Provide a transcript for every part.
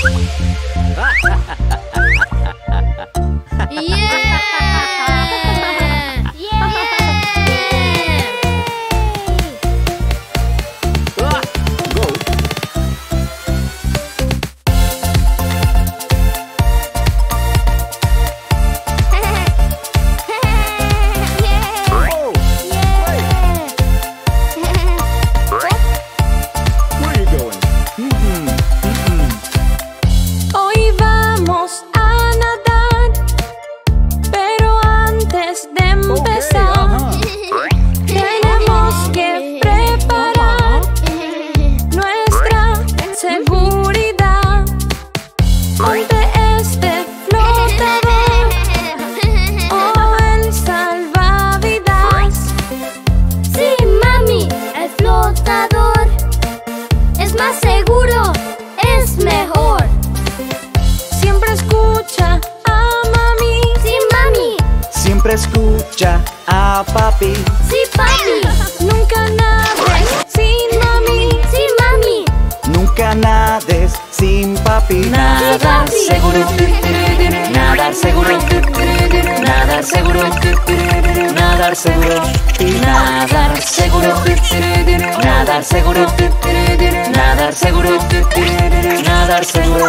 Escucha a papi. Sí, papi. Nunca nades sin mami. Sí, mami. Nunca nades sin papi. Nadar seguro, nadar seguro, nadar seguro, nadar seguro, nadar seguro, nadar seguro, nadar seguro, nadar seguro.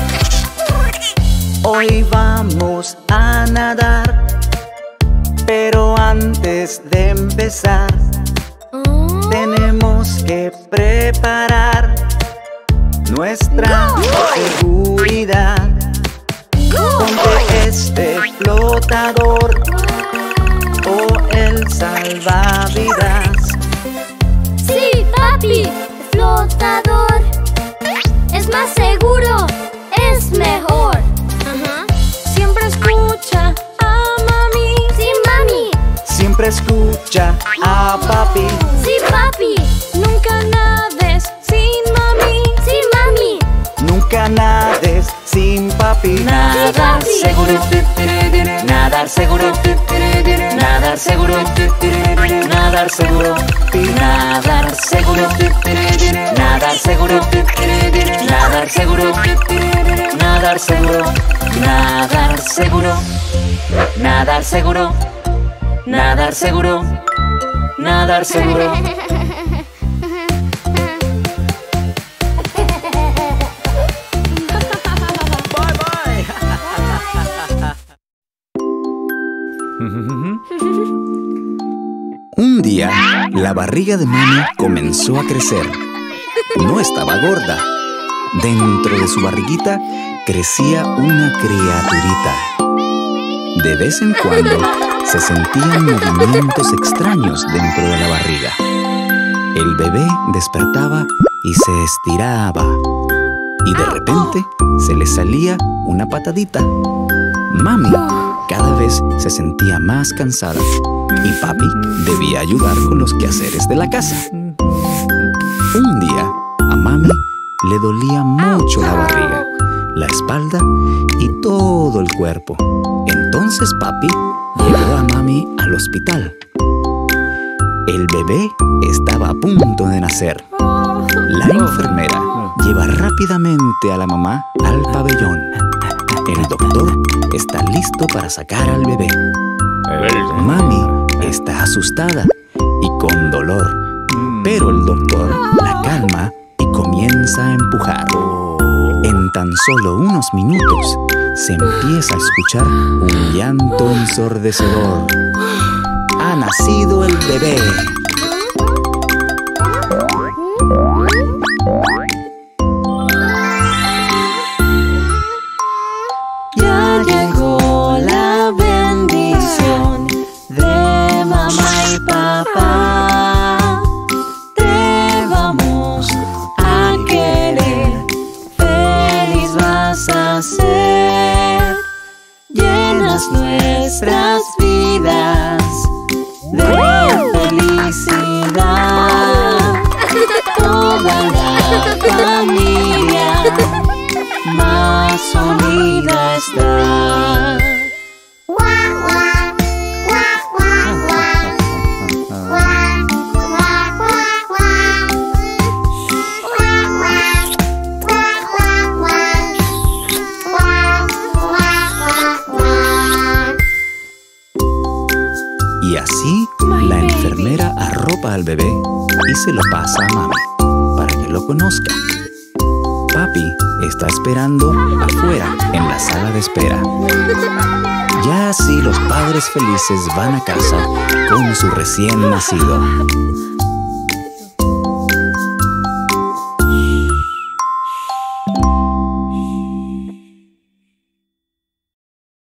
Hoy vamos a nadar, pero antes de empezar tenemos que preparar nuestra seguridad. Ponte este flotador o el salvavidas. Sí, papi, el flotador es más seguro, es mejor. Siempre escucha a mami. Sí, mami. Siempre escucha a papi. Sí, papi. Nunca nades sin mami. Sí, mami. Nunca nades sin papi. Nadar seguro, nadar seguro, nadar seguro, nadar seguro, nadar seguro, nadar seguro, nadar seguro, nadar seguro, nadar seguro, nadar seguro, nadar seguro, nadar seguro. Un día, la barriga de mami comenzó a crecer. No estaba gorda. Dentro de su barriguita crecía una criaturita. De vez en cuando se sentían movimientos extraños dentro de la barriga. El bebé despertaba y se estiraba. Y de repente se le salía una patadita. Mami cada vez se sentía más cansada y papi debía ayudar con los quehaceres de la casa. Un día a mami le dolía mucho la barriga, la espalda y todo el cuerpo. Entonces papi llevó a mami al hospital. El bebé estaba a punto de nacer. La enfermera lleva rápidamente a la mamá al pabellón. El doctor está listo para sacar al bebé. Mami está asustada y con dolor, pero el doctor la calma y comienza a empujar. En tan solo unos minutos se empieza a escuchar un llanto ensordecedor. ¡Ha nacido el bebé! Ya llegó la bendición de mamá y papá. Te vamos a querer, feliz vas a ser. Llenas nuestras vidas de felicidad. Toda la familia más unida está. al bebé y se lo pasa a mami para que lo conozca. Papi está esperando afuera en la sala de espera. Ya así los padres felices van a casa con su recién nacido.